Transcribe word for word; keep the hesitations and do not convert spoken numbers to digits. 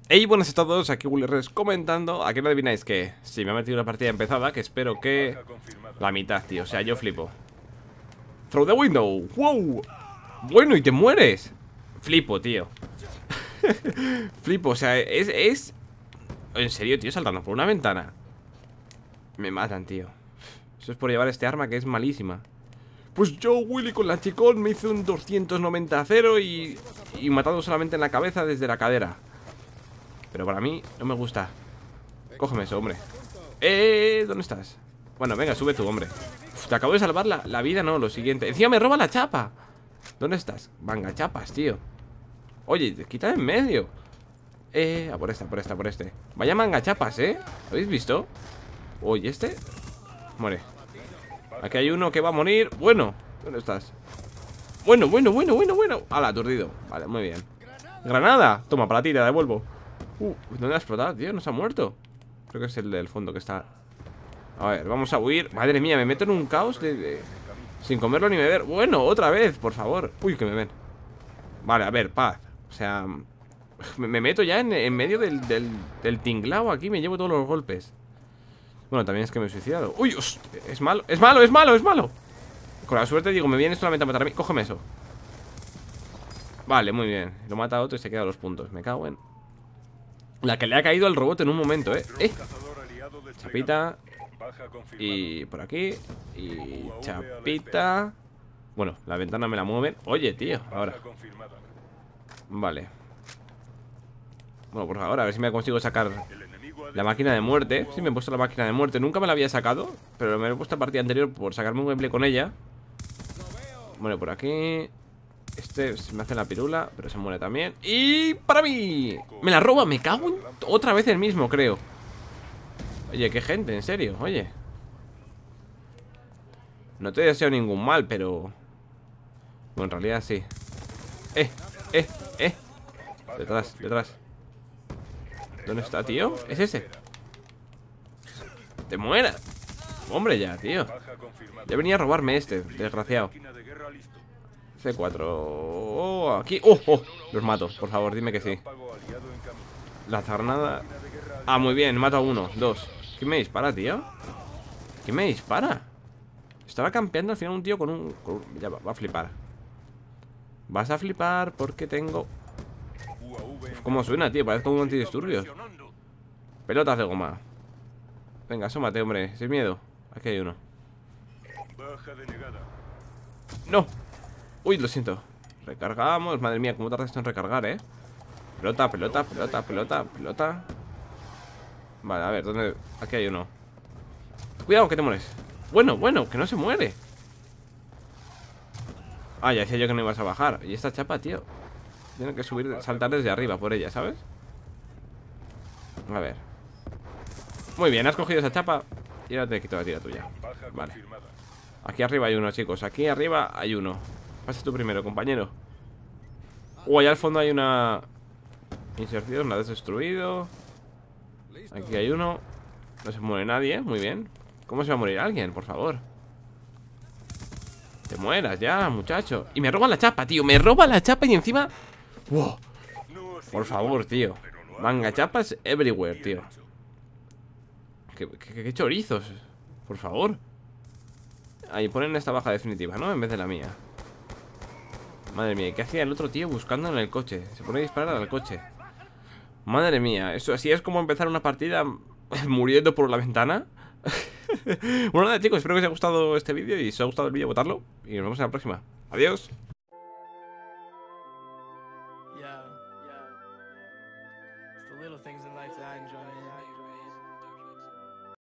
Hey, buenas a todos, aquí WillyRes comentando. ¿A qué no adivináis que? Sí, me ha metido una partida empezada, que espero que... la mitad, tío, o sea, yo flipo. Through the window, wow. Bueno, y te mueres. Flipo, tío. Flipo, o sea, es, es... En serio, tío, saltando por una ventana. Me matan, tío. Eso es por llevar este arma que es malísima. Pues yo, Willy, con la chicón me hice un doscientos noventa a cero y... y matando solamente en la cabeza desde la cadera. Pero para mí no me gusta. Cógeme eso, hombre. Eh, ¿dónde estás? Bueno, venga, sube tú, hombre. Uf, te acabo de salvar la, la vida, no, lo siguiente. Encima me roba la chapa. ¿Dónde estás? Manga chapas, tío. Oye, te quita de en medio. Eh, a por esta, por esta, por este. Vaya manga chapas, ¿eh? ¿Habéis visto? Oye, este muere. Aquí hay uno que va a morir. Bueno, ¿dónde estás? Bueno, bueno, bueno, bueno, bueno. Hala, aturdido. Vale, muy bien. Granada. Toma, para ti, te la devuelvo. Uh, ¿dónde ha explotado, tío? ¿No se ha muerto? Creo que es el del fondo que está. A ver, vamos a huir. Madre mía, me meto en un caos de, de... sin comerlo ni beber. Bueno, otra vez, por favor. Uy, que me ven. Vale, a ver, paz. O sea, me, me meto ya en, en medio del, del, del tinglao aquí. Me llevo todos los golpes. Bueno, también es que me he suicidado. Uy, os, es malo, es malo, es malo, es malo. Con la suerte digo, me viene solamente a matar a mí. Cógeme eso. Vale, muy bien. Lo mata a otro y se queda los puntos. Me cago en... la que le ha caído al robot en un momento, ¿eh? ¡Eh! Chapita. Y por aquí. Y chapita. Bueno, la ventana me la mueven. Oye, tío, ahora. Vale. Bueno, por ahora, a ver si me consigo sacar la máquina de muerte. Sí, me he puesto la máquina de muerte. Nunca me la había sacado, pero me he puesto la partida anterior por sacarme un gameplay con ella. Bueno, por aquí. Este se me hace la pirula, pero se muere también. ¡Y para mí! Me la roba, me cago en... otra vez el mismo, creo. Oye, qué gente, en serio, oye. No te deseo ningún mal, pero... bueno, en realidad sí. Eh, eh, eh Detrás, detrás. ¿Dónde está, tío? ¿Es ese? ¡Te mueras! Hombre, ya, tío. Ya venía a robarme este, desgraciado. C cuatro. Oh, aquí. Oh, oh. Los mato, por favor, dime que sí. La granada. Ah, muy bien, mato a uno, dos. ¿Quién me dispara, tío? ¿Quién me dispara? Estaba campeando al final un tío con un... con un... ya va, va a flipar. Vas a flipar porque tengo... Uf, ¿cómo suena, tío? Parece como un antidisturbios. Pelotas de goma. Venga, asómate, hombre, sin miedo. Aquí hay uno. ¡No! Uy, lo siento. Recargamos. Madre mía, cómo tarda esto en recargar, eh. Pelota, pelota, pelota, pelota, pelota. Vale, a ver, ¿dónde? Aquí hay uno. Cuidado, que te mueres. Bueno, bueno, que no se muere. Ah, ya decía yo que no ibas a bajar. Y esta chapa, tío, tiene que subir, saltar desde arriba por ella, ¿sabes? A ver. Muy bien, has cogido esa chapa. Y ahora te quito la tira tuya. Vale. Aquí arriba hay uno, chicos. Aquí arriba hay uno. Pasa tú primero, compañero. Uh, allá al fondo hay una inserción, la has destruido. Aquí hay uno. No se muere nadie, ¿eh? Muy bien. ¿Cómo se va a morir alguien, por favor? Te mueras ya, muchacho. Y me roban la chapa, tío, me roba la chapa y encima... wow. Por favor, tío. Manga chapas everywhere, tío. ¿Qué, qué, qué chorizos? Por favor. Ahí ponen esta baja definitiva, ¿no? En vez de la mía. Madre mía, ¿qué hacía el otro tío buscando en el coche? Se pone a disparar al coche. Madre mía, eso así es como empezar una partida muriendo por la ventana. Bueno, nada, chicos, espero que os haya gustado este vídeo. Y si os ha gustado el vídeo, votarlo. Y nos vemos en la próxima. Adiós. Yeah, yeah, yeah. It's the little things in life that I enjoy.